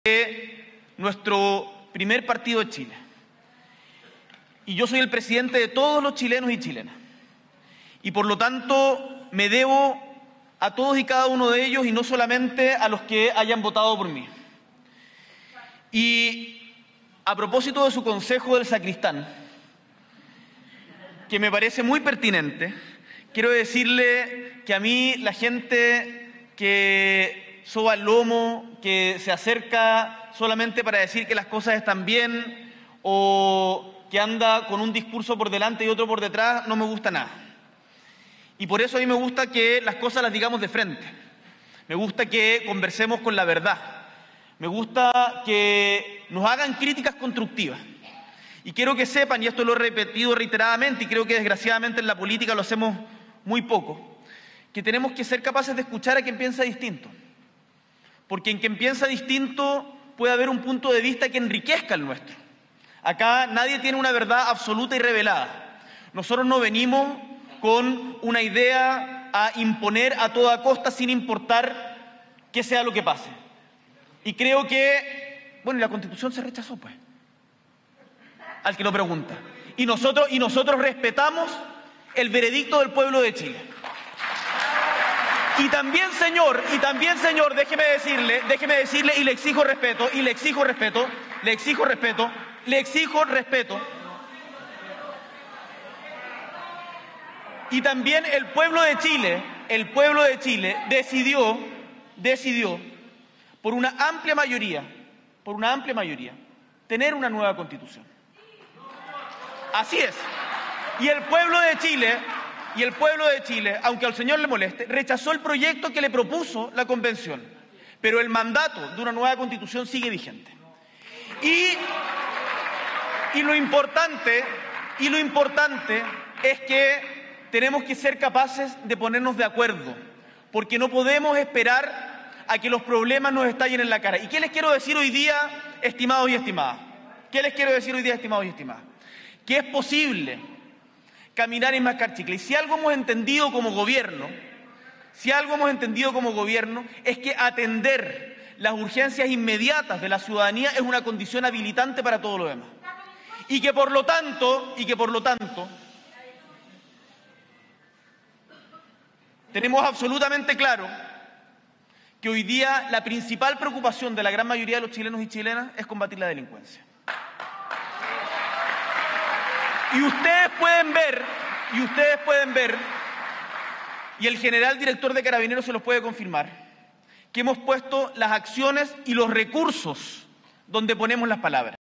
nuestro primer partido de Chile. Y yo soy el presidente de todos los chilenos y chilenas. Y por lo tanto me debo a todos y cada uno de ellos y no solamente a los que hayan votado por mí. Y a propósito de su consejo del sacristán, que me parece muy pertinente, quiero decirle que a mí la gente que soba el lomo, que se acerca solamente para decir que las cosas están bien o que anda con un discurso por delante y otro por detrás, no me gusta nada. Y por eso a mí me gusta que las cosas las digamos de frente. Me gusta que conversemos con la verdad. Me gusta que nos hagan críticas constructivas. Y quiero que sepan, y esto lo he repetido reiteradamente, y creo que desgraciadamente en la política lo hacemos muy poco, que tenemos que ser capaces de escuchar a quien piensa distinto. Porque en quien piensa distinto puede haber un punto de vista que enriquezca el nuestro. Acá nadie tiene una verdad absoluta y revelada. Nosotros no venimos con una idea a imponer a toda costa sin importar qué sea lo que pase. Y creo que, bueno, la Constitución se rechazó, pues, al que lo pregunta. Y nosotros respetamos el veredicto del pueblo de Chile. Y también, señor, déjeme decirle, y le exijo respeto. Y también el pueblo de Chile decidió por una amplia mayoría, tener una nueva Constitución. Así es. Y el pueblo de Chile, aunque al señor le moleste, rechazó el proyecto que le propuso la Convención. Pero el mandato de una nueva Constitución sigue vigente. Y lo importante es que tenemos que ser capaces de ponernos de acuerdo, porque no podemos esperar a que los problemas nos estallen en la cara. ¿Y qué les quiero decir hoy día, estimados y estimadas? Que es posible caminar y mascar chicle. Y si algo hemos entendido como gobierno, es que atender las urgencias inmediatas de la ciudadanía es una condición habilitante para todo lo demás. Y que por lo tanto, tenemos absolutamente claro que hoy día la principal preocupación de la gran mayoría de los chilenos y chilenas es combatir la delincuencia. Y ustedes pueden ver, y el general director de Carabineros se los puede confirmar, que hemos puesto las acciones y los recursos donde ponemos las palabras.